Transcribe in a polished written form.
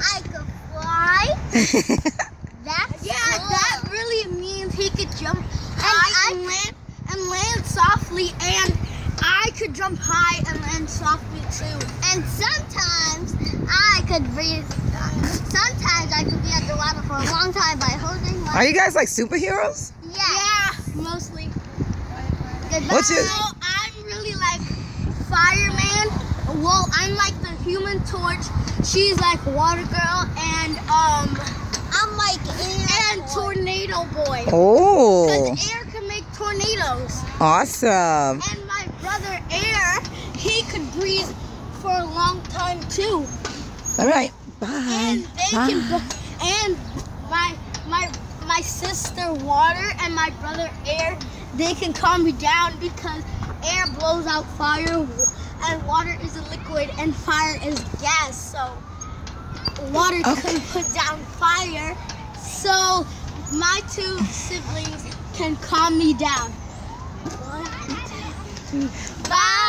I could fly. That's cool. That really means he could jump high and land softly, and I could jump high and land softly too. And sometimes I could breathe. Sometimes I could be underwater for a long time by holding my... Are you guys like superheroes? Yeah. Mostly. Goodbye. What's your... So I'm really like fireman. Well, I'm like the Human Torch. She's like Water Girl, and I'm like air and boy. Tornado Boy. Oh, Because air can make tornadoes. awesome. And my brother Air, he could breathe for a long time too. All right, bye. And they Bye. can. And my sister Water and my brother Air, they can calm me down because air blows out fire, and water is a liquid, and fire is gas. So water can put down fire. So my two siblings can calm me down. 1, 2, 3. Bye.